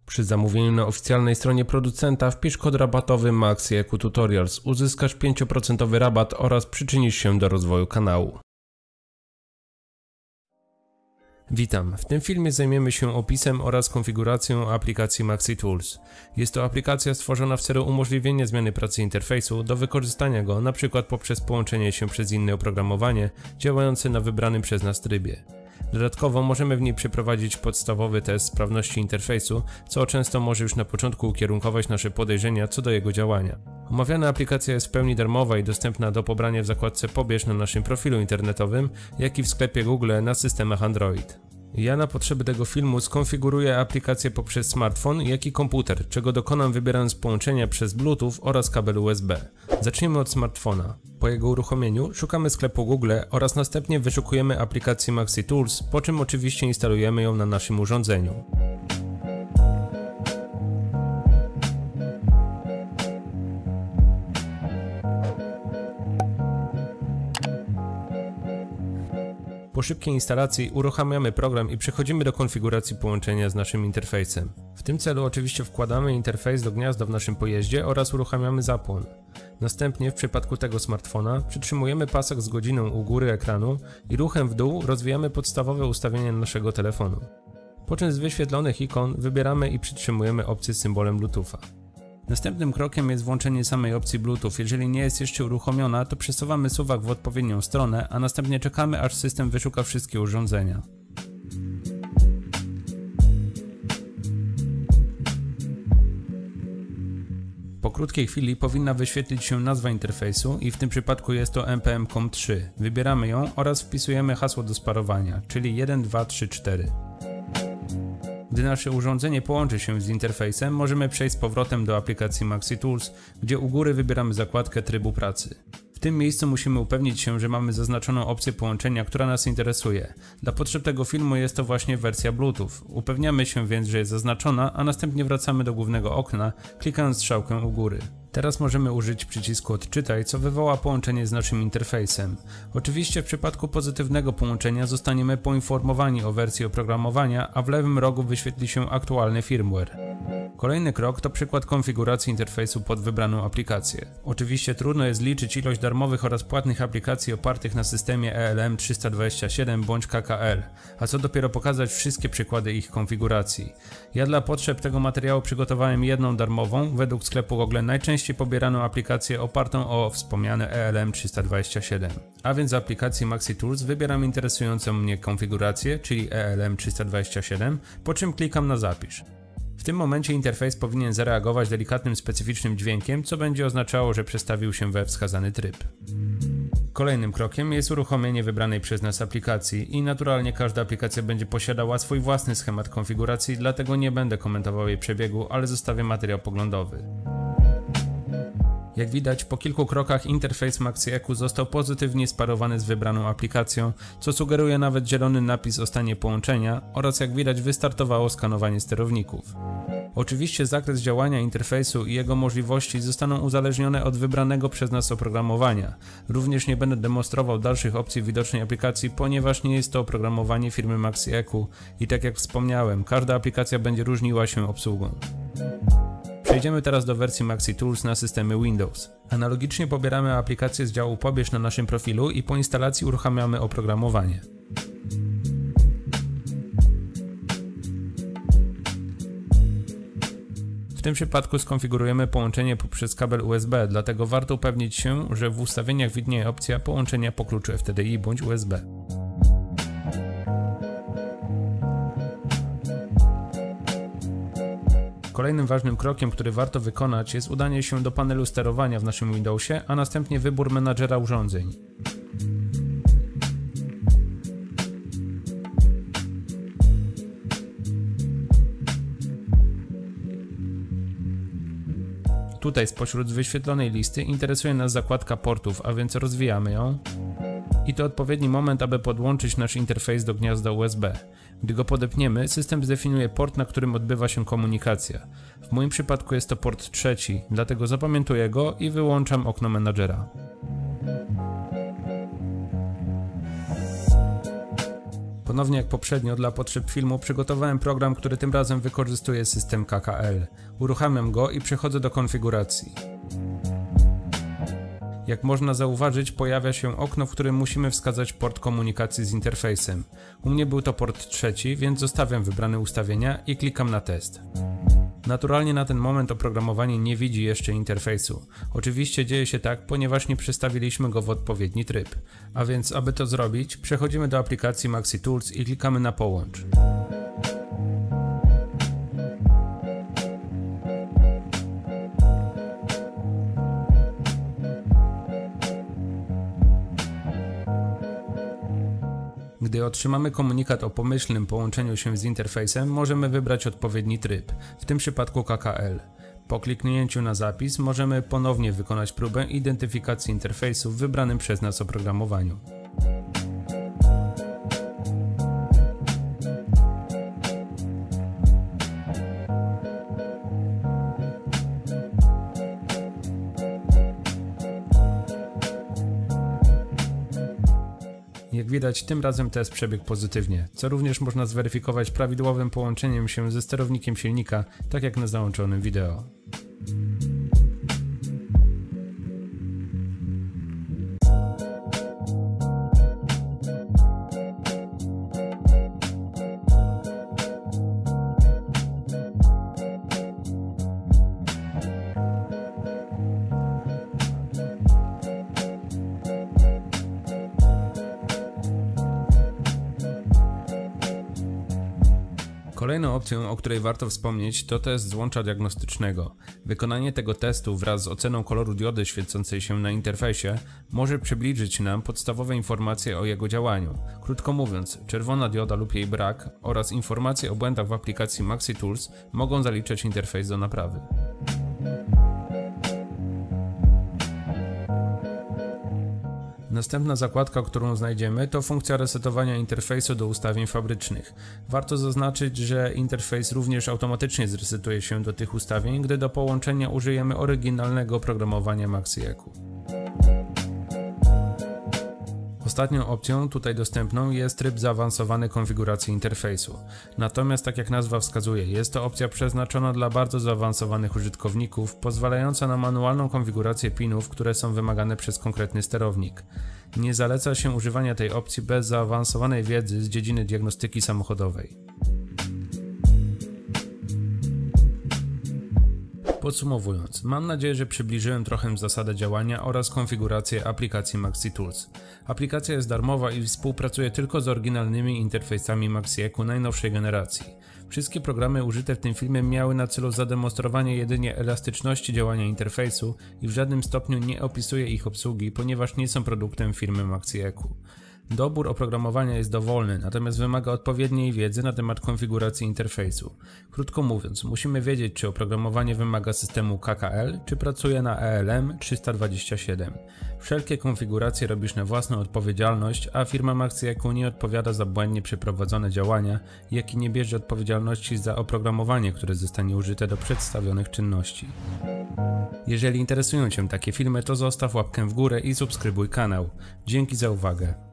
Przy zamówieniu na oficjalnej stronie producenta wpisz kod rabatowy MaxiEQ Tutorials, uzyskasz 5% rabat oraz przyczynisz się do rozwoju kanału. Witam, w tym filmie zajmiemy się opisem oraz konfiguracją aplikacji MaxiTools. Jest to aplikacja stworzona w celu umożliwienia zmiany pracy interfejsu do wykorzystania go np. poprzez połączenie się przez inne oprogramowanie działające na wybranym przez nas trybie. Dodatkowo możemy w niej przeprowadzić podstawowy test sprawności interfejsu, co często może już na początku ukierunkować nasze podejrzenia co do jego działania. Omawiana aplikacja jest w pełni darmowa i dostępna do pobrania w zakładce Pobierz na naszym profilu internetowym, jak i w sklepie Google na systemach Android. Ja na potrzeby tego filmu skonfiguruję aplikację poprzez smartfon, jak i komputer, czego dokonam wybierając połączenia przez Bluetooth oraz kabel USB. Zacznijmy od smartfona. Po jego uruchomieniu szukamy sklepu Google oraz następnie wyszukujemy aplikację MaxiTools, po czym oczywiście instalujemy ją na naszym urządzeniu. Po szybkiej instalacji uruchamiamy program i przechodzimy do konfiguracji połączenia z naszym interfejsem. W tym celu oczywiście wkładamy interfejs do gniazda w naszym pojeździe oraz uruchamiamy zapłon. Następnie w przypadku tego smartfona przytrzymujemy pasek z godziną u góry ekranu i ruchem w dół rozwijamy podstawowe ustawienia naszego telefonu. Po czym z wyświetlonych ikon wybieramy i przytrzymujemy opcję z symbolem Bluetootha. Następnym krokiem jest włączenie samej opcji Bluetooth. Jeżeli nie jest jeszcze uruchomiona, to przesuwamy suwak w odpowiednią stronę, a następnie czekamy, aż system wyszuka wszystkie urządzenia. Po krótkiej chwili powinna wyświetlić się nazwa interfejsu i w tym przypadku jest to npm-com3. Wybieramy ją oraz wpisujemy hasło do sparowania, czyli 1234. Gdy nasze urządzenie połączy się z interfejsem, możemy przejść z powrotem do aplikacji MaxiTools, gdzie u góry wybieramy zakładkę trybu pracy. W tym miejscu musimy upewnić się, że mamy zaznaczoną opcję połączenia, która nas interesuje. Dla potrzeb tego filmu jest to właśnie wersja Bluetooth. Upewniamy się więc, że jest zaznaczona, a następnie wracamy do głównego okna, klikając strzałkę u góry. Teraz możemy użyć przycisku Odczytaj, co wywoła połączenie z naszym interfejsem. Oczywiście w przypadku pozytywnego połączenia zostaniemy poinformowani o wersji oprogramowania, a w lewym rogu wyświetli się aktualny firmware. Kolejny krok to przykład konfiguracji interfejsu pod wybraną aplikację. Oczywiście trudno jest liczyć ilość darmowych oraz płatnych aplikacji opartych na systemie ELM327 bądź KKL, a co dopiero pokazać wszystkie przykłady ich konfiguracji. Ja dla potrzeb tego materiału przygotowałem jedną darmową, według sklepu Google najczęściej pobieraną aplikację opartą o wspomniane ELM327. A więc z aplikacji MaxiTools wybieram interesującą mnie konfigurację, czyli ELM327, po czym klikam na Zapisz. W tym momencie interfejs powinien zareagować delikatnym, specyficznym dźwiękiem, co będzie oznaczało, że przestawił się we wskazany tryb. Kolejnym krokiem jest uruchomienie wybranej przez nas aplikacji i naturalnie każda aplikacja będzie posiadała swój własny schemat konfiguracji, dlatego nie będę komentował jej przebiegu, ale zostawię materiał poglądowy. Jak widać, po kilku krokach interfejs MaxiEQ został pozytywnie sparowany z wybraną aplikacją, co sugeruje nawet zielony napis o stanie połączenia oraz jak widać wystartowało skanowanie sterowników. Oczywiście zakres działania interfejsu i jego możliwości zostaną uzależnione od wybranego przez nas oprogramowania. Również nie będę demonstrował dalszych opcji widocznej aplikacji, ponieważ nie jest to oprogramowanie firmy MaxiEQ i tak jak wspomniałem, każda aplikacja będzie różniła się obsługą. Przejdziemy teraz do wersji MaxiTools na systemy Windows. Analogicznie pobieramy aplikację z działu Pobierz na naszym profilu i po instalacji uruchamiamy oprogramowanie. W tym przypadku skonfigurujemy połączenie poprzez kabel USB, dlatego warto upewnić się, że w ustawieniach widnieje opcja połączenia po kluczu FTDI bądź USB. Kolejnym ważnym krokiem, który warto wykonać, jest udanie się do panelu sterowania w naszym Windowsie, a następnie wybór menadżera urządzeń. Tutaj spośród wyświetlonej listy interesuje nas zakładka portów, a więc rozwijamy ją. I to odpowiedni moment, aby podłączyć nasz interfejs do gniazda USB. Gdy go podepniemy, system zdefiniuje port, na którym odbywa się komunikacja. W moim przypadku jest to port 3, dlatego zapamiętuję go i wyłączam okno menadżera. Ponownie jak poprzednio dla potrzeb filmu przygotowałem program, który tym razem wykorzystuje system KKL. Uruchamiam go i przechodzę do konfiguracji. Jak można zauważyć, pojawia się okno, w którym musimy wskazać port komunikacji z interfejsem. U mnie był to port 3, więc zostawiam wybrane ustawienia i klikam na test. Naturalnie na ten moment oprogramowanie nie widzi jeszcze interfejsu. Oczywiście dzieje się tak, ponieważ nie przestawiliśmy go w odpowiedni tryb. A więc aby to zrobić, przechodzimy do aplikacji Maxi Tools i klikamy na połącz. Gdy otrzymamy komunikat o pomyślnym połączeniu się z interfejsem, możemy wybrać odpowiedni tryb, w tym przypadku KKL. Po kliknięciu na zapis możemy ponownie wykonać próbę identyfikacji interfejsu w wybranym przez nas oprogramowaniu. Jak widać, tym razem test przebiegł pozytywnie, co również można zweryfikować prawidłowym połączeniem się ze sterownikiem silnika, tak jak na załączonym wideo. Kolejną opcją, o której warto wspomnieć, to test złącza diagnostycznego. Wykonanie tego testu wraz z oceną koloru diody świecącej się na interfejsie może przybliżyć nam podstawowe informacje o jego działaniu. Krótko mówiąc, czerwona dioda lub jej brak oraz informacje o błędach w aplikacji Maxi Tools mogą zaliczać interfejs do naprawy. Następna zakładka, którą znajdziemy, to funkcja resetowania interfejsu do ustawień fabrycznych. Warto zaznaczyć, że interfejs również automatycznie zresetuje się do tych ustawień, gdy do połączenia użyjemy oryginalnego oprogramowania MaxiEQ. Ostatnią opcją tutaj dostępną jest tryb zaawansowany konfiguracji interfejsu. Natomiast tak jak nazwa wskazuje, jest to opcja przeznaczona dla bardzo zaawansowanych użytkowników, pozwalająca na manualną konfigurację pinów, które są wymagane przez konkretny sterownik. Nie zaleca się używania tej opcji bez zaawansowanej wiedzy z dziedziny diagnostyki samochodowej. Podsumowując, mam nadzieję, że przybliżyłem trochę zasadę działania oraz konfigurację aplikacji Maxi Tools. Aplikacja jest darmowa i współpracuje tylko z oryginalnymi interfejsami MaxiEQ najnowszej generacji. Wszystkie programy użyte w tym filmie miały na celu zademonstrowanie jedynie elastyczności działania interfejsu i w żadnym stopniu nie opisuje ich obsługi, ponieważ nie są produktem firmy MaxiEQ. Dobór oprogramowania jest dowolny, natomiast wymaga odpowiedniej wiedzy na temat konfiguracji interfejsu. Krótko mówiąc, musimy wiedzieć, czy oprogramowanie wymaga systemu KKL, czy pracuje na ELM 327. Wszelkie konfiguracje robisz na własną odpowiedzialność, a firma MaxiEQ nie odpowiada za błędnie przeprowadzone działania, jak i nie bierze odpowiedzialności za oprogramowanie, które zostanie użyte do przedstawionych czynności. Jeżeli interesują Cię takie filmy, to zostaw łapkę w górę i subskrybuj kanał. Dzięki za uwagę.